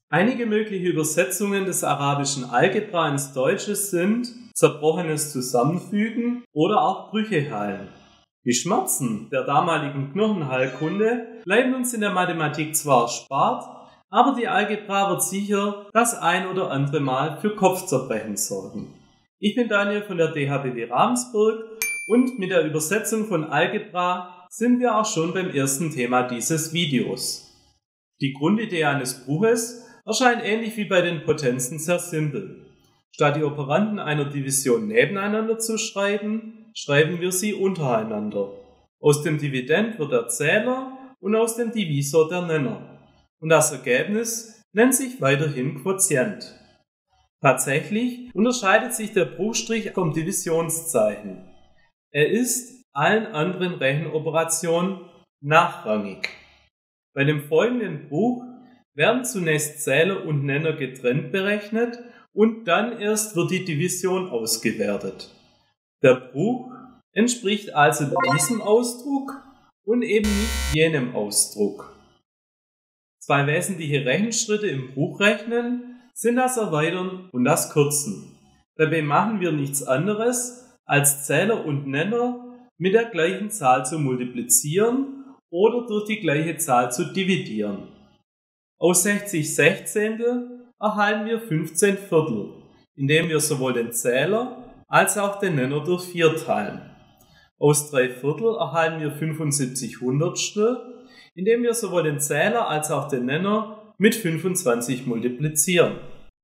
Einige mögliche Übersetzungen des arabischen Algebra ins Deutsche sind zerbrochenes Zusammenfügen oder auch Brüche heilen. Die Schmerzen der damaligen Knochenheilkunde bleiben uns in der Mathematik zwar erspart, aber die Algebra wird sicher das ein oder andere Mal für Kopfzerbrechen sorgen. Ich bin Daniel von der DHBW Ravensburg und mit der Übersetzung von Algebra sind wir auch schon beim ersten Thema dieses Videos. Die Grundidee eines Bruches erscheint ähnlich wie bei den Potenzen sehr simpel. Statt die Operanden einer Division nebeneinander zu schreiben, schreiben wir sie untereinander. Aus dem Dividend wird der Zähler und aus dem Divisor der Nenner. Und das Ergebnis nennt sich weiterhin Quotient. Tatsächlich unterscheidet sich der Bruchstrich vom Divisionszeichen. Er ist allen anderen Rechenoperationen nachrangig. Bei dem folgenden Bruch werden zunächst Zähler und Nenner getrennt berechnet und dann erst wird die Division ausgewertet. Der Bruch entspricht also diesem Ausdruck und eben nicht jenem Ausdruck. Zwei wesentliche Rechenschritte im Bruchrechnen sind das Erweitern und das Kürzen. Dabei machen wir nichts anderes, als Zähler und Nenner mit der gleichen Zahl zu multiplizieren oder durch die gleiche Zahl zu dividieren. Aus 60 Sechzehntel erhalten wir 15 Viertel, indem wir sowohl den Zähler als auch den Nenner durch 4 teilen. Aus 3 Viertel erhalten wir 75 Hundertstel, indem wir sowohl den Zähler als auch den Nenner mit 25 multiplizieren.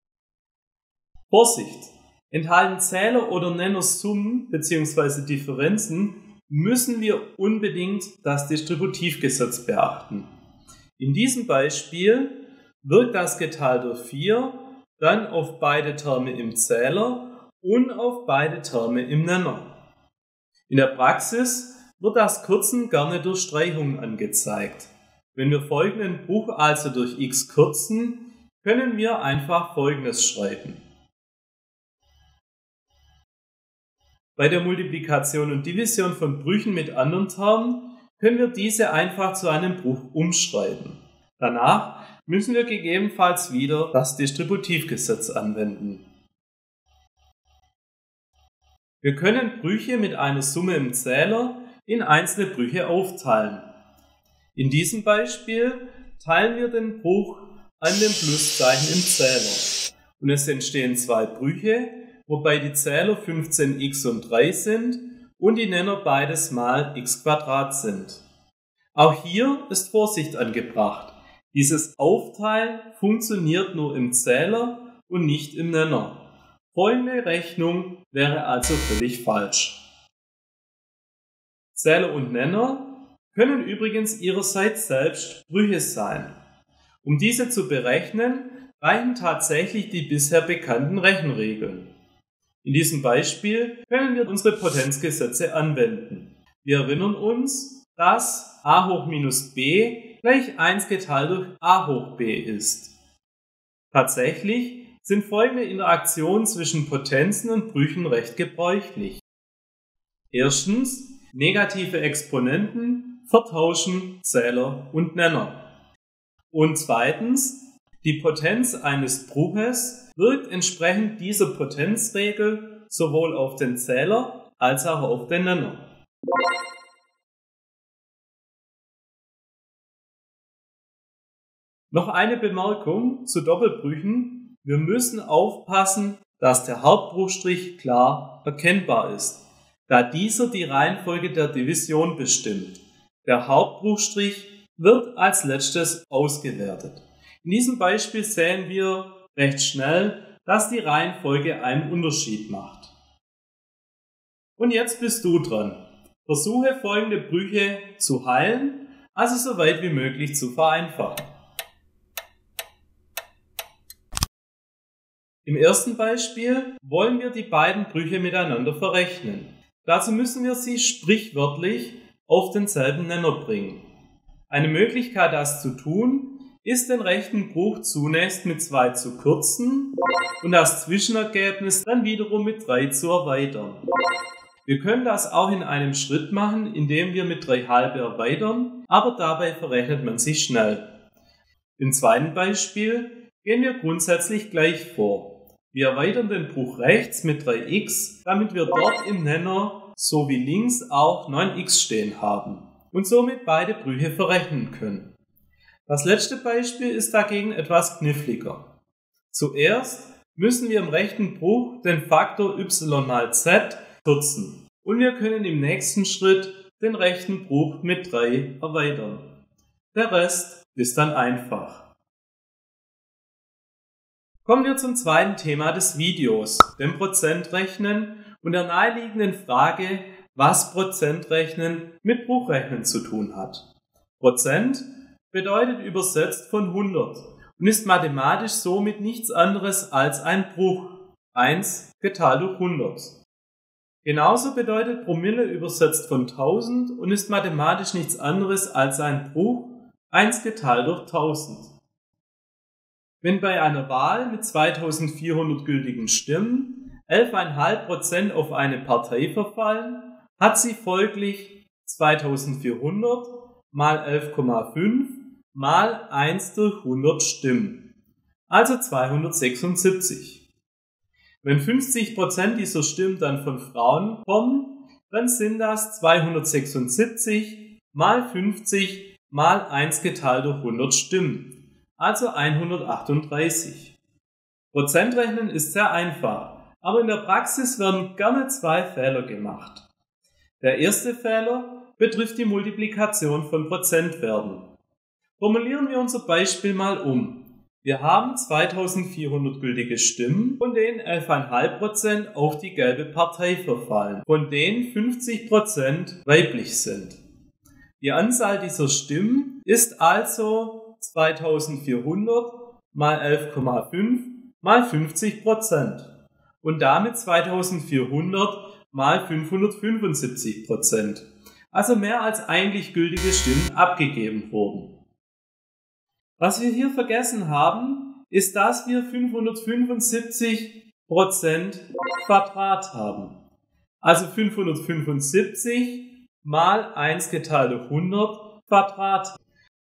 Vorsicht! Enthalten Zähler oder Nenner Summen bzw. Differenzen, müssen wir unbedingt das Distributivgesetz beachten. In diesem Beispiel wirkt das geteilt durch 4 dann auf beide Terme im Zähler und auf beide Terme im Nenner. In der Praxis wird das Kürzen gerne durch Streichung angezeigt. Wenn wir folgenden Bruch also durch x kürzen, können wir einfach Folgendes schreiben. Bei der Multiplikation und Division von Brüchen mit anderen Termen können wir diese einfach zu einem Bruch umschreiben. Danach müssen wir gegebenenfalls wieder das Distributivgesetz anwenden. Wir können Brüche mit einer Summe im Zähler in einzelne Brüche aufteilen. In diesem Beispiel teilen wir den Bruch an dem Pluszeichen im Zähler und es entstehen 2 Brüche, wobei die Zähler 15x und 3 sind und die Nenner beides mal x² sind. Auch hier ist Vorsicht angebracht. Dieses Aufteilen funktioniert nur im Zähler und nicht im Nenner. Folgende Rechnung wäre also völlig falsch. Zähler und Nenner können übrigens ihrerseits selbst Brüche sein. Um diese zu berechnen, reichen tatsächlich die bisher bekannten Rechenregeln. In diesem Beispiel können wir unsere Potenzgesetze anwenden. Wir erinnern uns, dass a hoch minus b gleich 1 geteilt durch a hoch b ist. Tatsächlich sind folgende Interaktionen zwischen Potenzen und Brüchen recht gebräuchlich. Erstens, negative Exponenten vertauschen Zähler und Nenner. Und zweitens, die Potenz eines Bruches wirkt entsprechend dieser Potenzregel sowohl auf den Zähler als auch auf den Nenner. Noch eine Bemerkung zu Doppelbrüchen. Wir müssen aufpassen, dass der Hauptbruchstrich klar erkennbar ist, da dieser die Reihenfolge der Division bestimmt. Der Hauptbruchstrich wird als letztes ausgewertet. In diesem Beispiel sehen wir recht schnell, dass die Reihenfolge einen Unterschied macht. Und jetzt bist du dran. Versuche folgende Brüche zu heilen, also so weit wie möglich zu vereinfachen. Im ersten Beispiel wollen wir die beiden Brüche miteinander verrechnen. Dazu müssen wir sie sprichwörtlich auf denselben Nenner bringen. Eine Möglichkeit, das zu tun, ist den rechten Bruch zunächst mit 2 zu kürzen und das Zwischenergebnis dann wiederum mit 3 zu erweitern. Wir können das auch in einem Schritt machen, indem wir mit 3 halbe erweitern, aber dabei verrechnet man sich schnell. Im zweiten Beispiel gehen wir grundsätzlich gleich vor. Wir erweitern den Bruch rechts mit 3x, damit wir dort im Nenner sowie links auch 9x stehen haben und somit beide Brüche verrechnen können. Das letzte Beispiel ist dagegen etwas kniffliger. Zuerst müssen wir im rechten Bruch den Faktor y mal z kürzen und wir können im nächsten Schritt den rechten Bruch mit 3 erweitern. Der Rest ist dann einfach. Kommen wir zum zweiten Thema des Videos, dem Prozentrechnen und der naheliegenden Frage, was Prozentrechnen mit Bruchrechnen zu tun hat. Prozent bedeutet übersetzt von 100 und ist mathematisch somit nichts anderes als ein Bruch, 1 geteilt durch 100. Genauso bedeutet Promille übersetzt von 1000 und ist mathematisch nichts anderes als ein Bruch, 1 geteilt durch 1000. Wenn bei einer Wahl mit 2400 gültigen Stimmen 11,5% auf eine Partei verfallen, hat sie folglich 2400 mal 11,5 mal 1 durch 100 Stimmen, also 276. Wenn 50% dieser Stimmen dann von Frauen kommen, dann sind das 276 mal 50 mal 1 geteilt durch 100 Stimmen, also 138. Prozentrechnen ist sehr einfach, aber in der Praxis werden gerne zwei Fehler gemacht. Der erste Fehler betrifft die Multiplikation von Prozentwerten. Formulieren wir unser Beispiel mal um. Wir haben 2400 gültige Stimmen, von denen 11,5% auf die gelbe Partei verfallen, von denen 50% weiblich sind. Die Anzahl dieser Stimmen ist also 2400 mal 11,5 mal 50% und damit 2400 mal 575%, also mehr als eigentlich gültige Stimmen abgegeben wurden. Was wir hier vergessen haben, ist, dass wir 575% Quadrat haben. Also 575 mal 1 geteilt durch 100 Quadrat.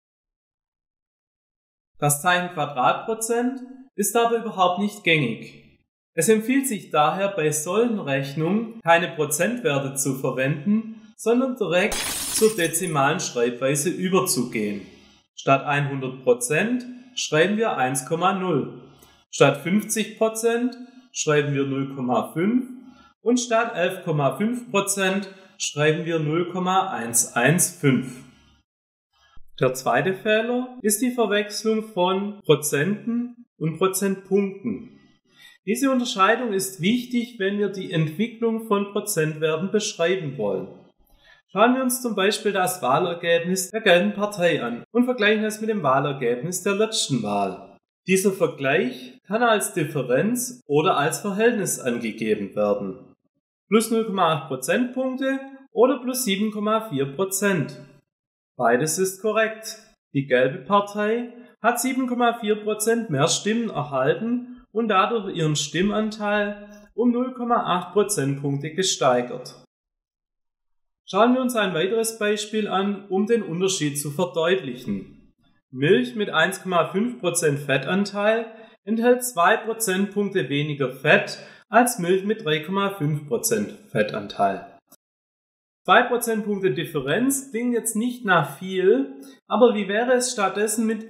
Das Zeichen Quadratprozent ist aber überhaupt nicht gängig. Es empfiehlt sich daher bei solchen Rechnungen keine Prozentwerte zu verwenden, sondern direkt zur dezimalen Schreibweise überzugehen. Statt 100% schreiben wir 1,0. Statt 50% schreiben wir 0,5 und statt 11,5% schreiben wir 0,115. Der zweite Fehler ist die Verwechslung von Prozenten und Prozentpunkten. Diese Unterscheidung ist wichtig, wenn wir die Entwicklung von Prozentwerten beschreiben wollen. Schauen wir uns zum Beispiel das Wahlergebnis der gelben Partei an und vergleichen es mit dem Wahlergebnis der letzten Wahl. Dieser Vergleich kann als Differenz oder als Verhältnis angegeben werden. Plus 0,8 Prozentpunkte oder plus 7,4%. Beides ist korrekt. Die gelbe Partei hat 7,4% mehr Stimmen erhalten und dadurch ihren Stimmanteil um 0,8 Prozentpunkte gesteigert. Schauen wir uns ein weiteres Beispiel an, um den Unterschied zu verdeutlichen. Milch mit 1,5% Fettanteil enthält 2 Prozentpunkte weniger Fett als Milch mit 3,5% Fettanteil. 2 Prozentpunkte Differenz klingt jetzt nicht nach viel, aber wie wäre es stattdessen mit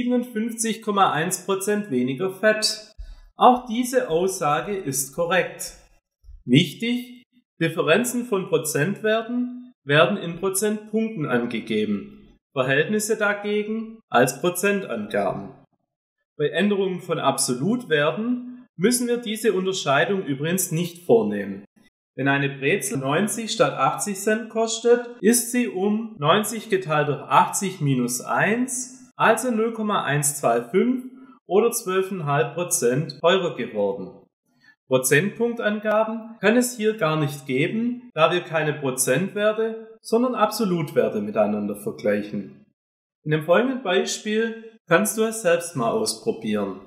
57,1% weniger Fett? Auch diese Aussage ist korrekt. Wichtig: Differenzen von Prozentwerten werden in Prozentpunkten angegeben, Verhältnisse dagegen als Prozentangaben. Bei Änderungen von Absolutwerten müssen wir diese Unterscheidung übrigens nicht vornehmen. Wenn eine Brezel 90 statt 80 Cent kostet, ist sie um 90 geteilt durch 80 minus 1, also 0,125 oder 12,5% teurer geworden. Prozentpunktangaben kann es hier gar nicht geben, da wir keine Prozentwerte, sondern Absolutwerte miteinander vergleichen. In dem folgenden Beispiel kannst du es selbst mal ausprobieren.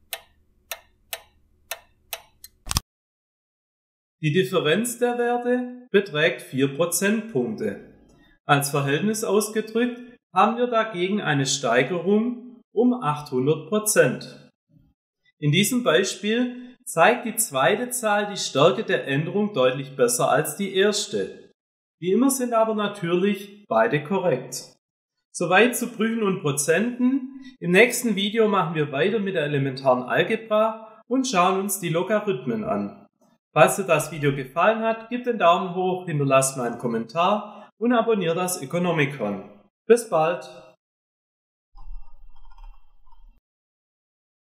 Die Differenz der Werte beträgt 4 Prozentpunkte. Als Verhältnis ausgedrückt haben wir dagegen eine Steigerung um 800%. In diesem Beispiel zeigt die zweite Zahl die Stärke der Änderung deutlich besser als die erste. Wie immer sind aber natürlich beide korrekt. Soweit zu Brüchen und Prozenten. Im nächsten Video machen wir weiter mit der elementaren Algebra und schauen uns die Logarithmen an. Falls dir das Video gefallen hat, gib den Daumen hoch, hinterlass mir einen Kommentar und abonniere das Ökonomikon. Bis bald!